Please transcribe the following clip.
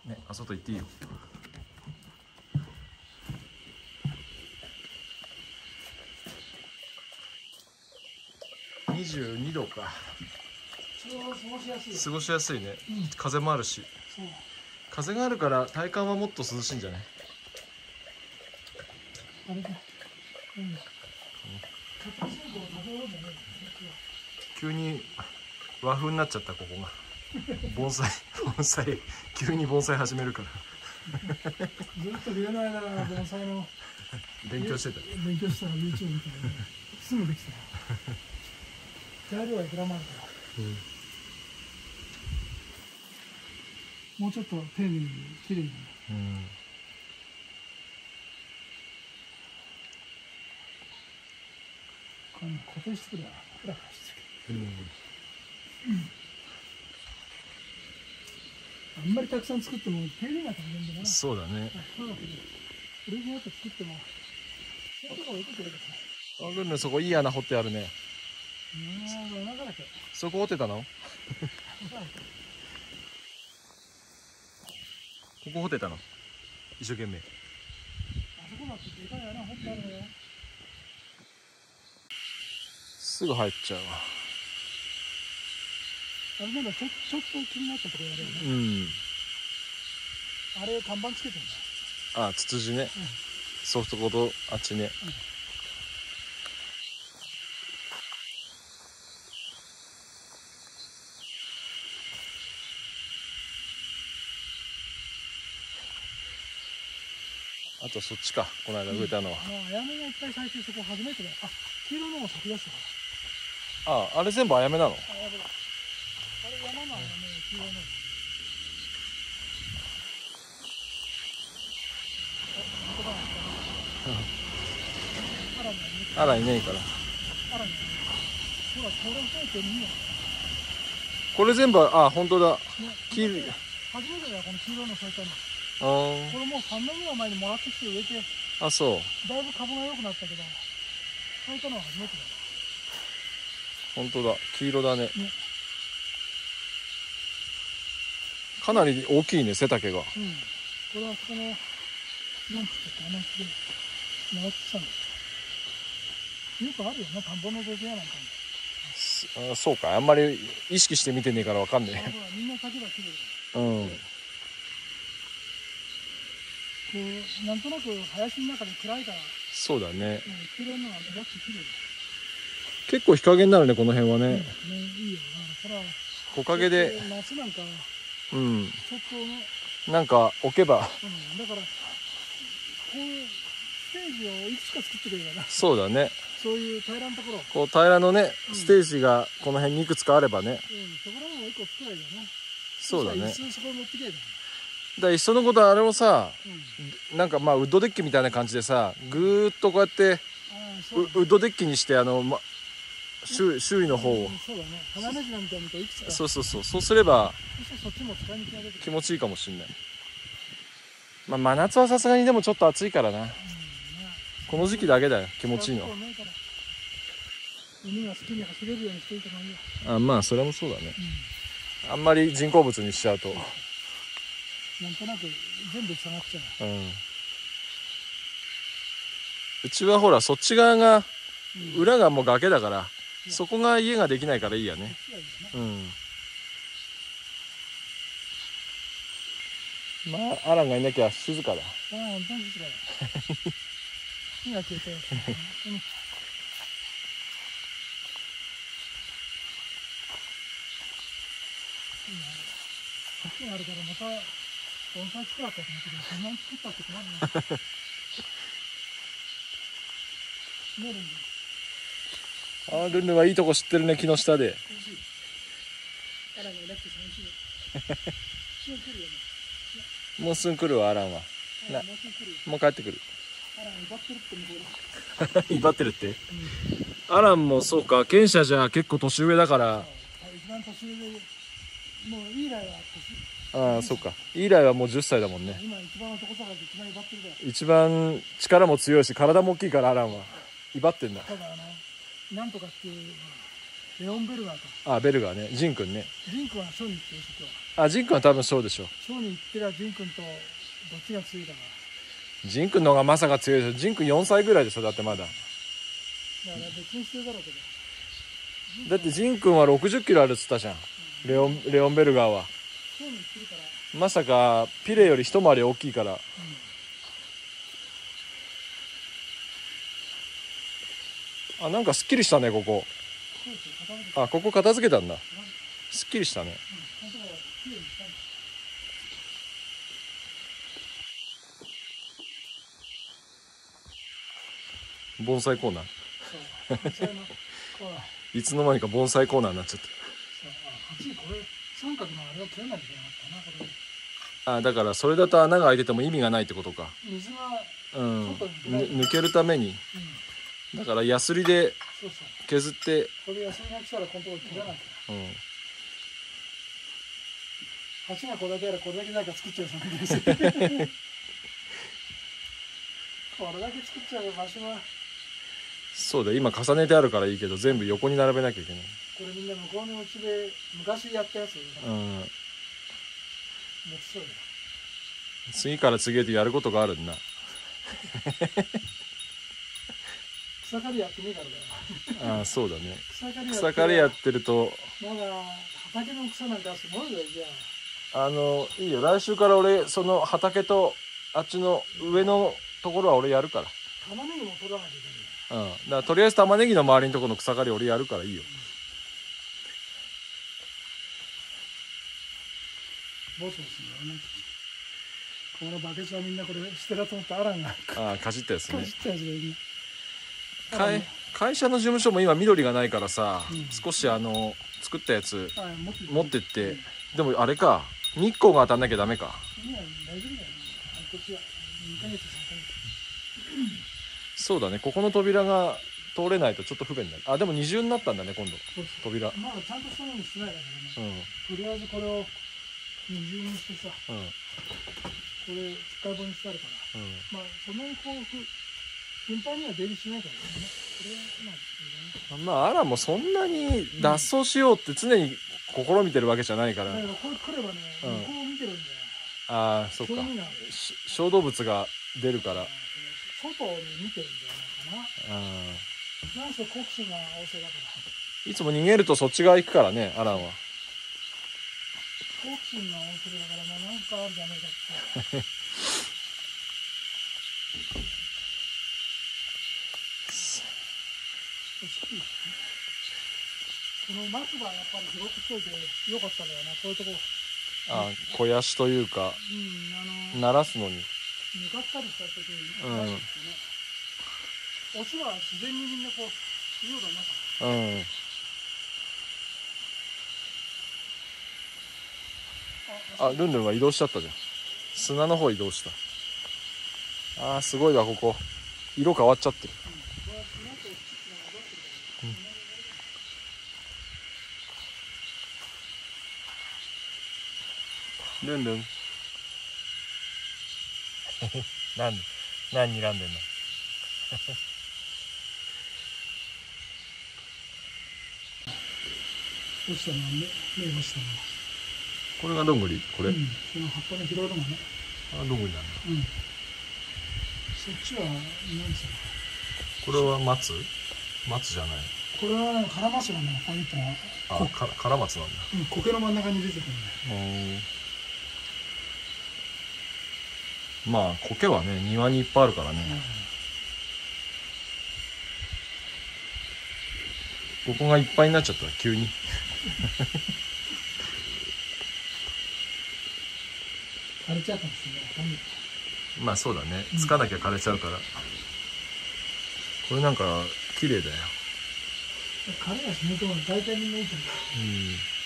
ね、あ、外行っていいよ。22度か。 過ごしやすい。 過ごしやすいね。風もあるし。風があるから体感はもっと涼しいんじゃない？ あれだ。 急に和風になっちゃった、ここが。盆栽急に盆栽始めるから。 ずっと冬の間盆栽の勉強してた。 勉強したら YouTube みたいなすぐできた。材料はいくらもあるから、もうちょっと丁寧にきれいに。固定してくれよ。フラフラしてくれ。あんまりたくさん作っても手入れが大変だな。 そうだね。 これによって作ってもそういうとこ置いてくれるから。 あ、ルンルン、そこいい穴掘ってあるね。そこ掘ってたの？ここ掘ってたの？一生懸命。 あそこだってでかい穴掘ってあるのよ。 すぐ入っちゃうわ。 あれなんかちょっと気になったところやるよね。あれ看板つけてるんだ。 あ、ツツジね。ソフトコとあっちね。あとそっちか、この間植えたのは。 アヤメがいっぱい咲いて、そこ初めてだよ。あ、黄色のも咲き出したかあ、あれ全部アヤメなの？ ら。あ、やべだ。あれ山のアヤメ、黄色の。 あら、いねえから。 あらね。ほら、これ生えてるね。 これ全部、あ、本当だ。黄色い。 初めてだよ、この黄色の咲いたの。 これもう3年ぐらい前にもらってきて植えて、 あ、そう。 だいぶ株が良くなったけど、咲いたのは初めてだよ。 本当だ、黄色だね。かなり大きいね、背丈が。 これはそこの、なんつってあの木でもらってきたんだよ。よくあるよな、田んぼの土手やなんかに。そうか、あんまり意識して見てねえからわかんねえ。 みんな竹が綺麗だ。 こうなんとなく林の中で暗いから。 そうだね。 綺麗なのが目立って綺麗だ。 結構日陰になるね、この辺はね。 いいよな。ほら、 木陰で。 夏なんか。ちょっとなんか置けば。 だから。こういうステージをいくつか作ってくれるかな。 そうだね。 そういう平らなところ。 こう平らのね、ステージがこの辺にいくつかあればね。 そこら辺も一個作られるよね。 そうだね。 そこ持ってきて。 いっそのことあれをさ、なんかまあウッドデッキみたいな感じでさ、ぐーっとこうやってウッドデッキにして周囲の方を。 そうだね。花ねじみたいにいくつか。 そうすれば気持ちいいかもしれない。まあ真夏はさすがにでもちょっと暑いからな。この時期だけだよ、気持ちいいの。 海が好きに走れるようにしていたのに。 あ、まあそれもそうだね。あんまり人工物にしちゃうと。 なんとなく全部下がっちゃう。 うちはほらそっち側が、裏がもう崖だから、そこが家ができないからいいやね。まあアランがいなきゃ静かだ。 本当に静かだ。火が消えたよ。火があるからまた盆栽作らったと思うけど、そんなに作ったって困るな。 ルンルンはいいとこ知ってるね、木の下で。 アランがいなくて寂しいね。すぐ来るよね。 もうすぐ来るわ、アランは。もう帰ってくる。 アラン威張ってるって向こう。 威張ってるって。アランもそうか、犬舎じゃ結構年上だから。 一番年上で、もうイーライはああ、そうか。イーライはもう10歳だもんね。 今一番男探しで一番威張ってるから。 一番力も強いし、体も大きいから、アランは。威張ってんだ。 ただなんとかっていう、 レオンベルガーと。 あ、ベルガーね。ジン君ね。 ジン君はショーに行ってるし、今日は。 あ、ジン君は多分そうでしょ。 ショーに行ってりゃジン君とどっちが強いかな。 ジン君の方がまさか強いでしょ。ジン君4歳ぐらいでしょ、だってまだ。 だから別にしてるだろうけど。 だってジン君は60キロあるっつったじゃん。レオンベルガーは。 ショーに行ってるから。 まさかピレより一回り大きいから。あ、なんかすっきりしたね、ここ。 そうですよ、傾けて。 あ、ここ片付けたんだ。すっきりしたね。 本当だよ、綺麗にしたんだ。 盆栽コーナー。 そう。盆栽のほら、 いつの間にか盆栽コーナーになっちゃっそう、あ、8位これ、三角のあれを切らなきゃいけなかったな、これ。 た。あ、だからそれだと穴が開いてても意味がないってことか。 水が、 うん。 外に出ない抜けるために。だからヤスリでそうそう。 削って、 これ休みが来たらこのところ切らなきゃ。 うん。 橋がこれだけあればこれだけなんか作っちゃうそんな気がする。これだけ作っちゃう場所は。 そうだ、今重ねてあるからいいけど、全部横に並べなきゃいけない。 これみんな向こうのうちで昔やったやつ持ちうん。 そうだよ。 次から次へとやることがあるんだ。 草刈りやってねえからだよ。 ああ、そうだね。 草刈りやってると、 まだ畑の草なんかすごいよ、じゃいいよ。来週から俺、その畑と、あっちの上のところは俺やるから。 あ。玉ねぎも取らなきゃいけない。 うん。だからとりあえず玉ねぎの周りのところの草刈り俺やるからいいよ。 ボツボツだよね。このバケツはみんなこれ捨てたと思ってアランがああ、かじったやつねかじ。ったやつがいるね。 会社の事務所も今緑がないからさ、 うん少し作ったやつはい、 持ってって、でもあれか、日光が当たんなきゃダメか。 いや、大丈夫だよ。半年は2ヶ月、3ヶそうだね、ここの扉が通れないとちょっと不便だね。あ、でも二重になったんだね、今度。 月。そうそう。 扉。 まだちゃんとしたのにしてないからね。 うん。 とりあえずこれを二重にしてさ、 うん。 これ使い物にしてあるから。 うん。 まあ、そんなにこう、頻繁には出入りしないからね。これは、まあ、いいね。 まあ、アランもそんなに脱走しようって常に試みてるわけじゃないから。 だからこれ来ればね、 うん向こうを見てるんだよ。 ああ、そっか。 興味がある。 小動物が出るから。 外を見てるんじゃないかな。 あなんせ好奇心が旺盛だから。 いつも逃げるとそっち側行くからね、アランは。 好奇心が旺盛だから、まあなんかあるじゃねえかって。この松葉やっぱり拾ってきといてよかったんだよな、こういうとこ。 ああ、肥やしというか、 うん、 鳴らすのに。 向かったりした時に、 うんね、オスは自然にみんなこう、いいようだな。 うん。あ、ルンルンは移動しちゃったじゃん。砂の方移動した。ああ、すごいわ、ここ。色変わっちゃってる。ルンルン。何睨んでんの。 落ちたのが目落ちたのが。 これがどんぐりこれ、 この葉っぱの広いのがね。 あ、どんぐりなんだ。 そっちは何ですか。 これは松じゃない。 これはカラマツなんだよ、こういったのは。 カラマツなんだ。 苔の真ん中に出てくるんだよ。 まあ苔はね、庭にいっぱいあるからね。ここがいっぱいになっちゃったら急に。 枯れちゃうかもしれない。 まあそうだね。つかなきゃ枯れちゃうから。これなんか綺麗だよ。 枯れはしないと思う。大体みんないいと思う。